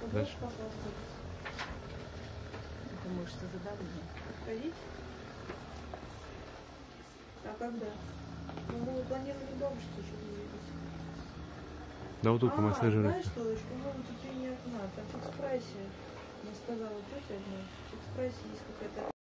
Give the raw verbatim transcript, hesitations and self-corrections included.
Дальше. Это мышцы задавления. Ходить? А когда? Ну, мы планировали бабушки еще увидеть. Да вот только А, массажирует. знаешь, что, по-моему, тут и не одна. Там в экспрессе. Мне сказала тетя одна. В экспрессе есть какая-то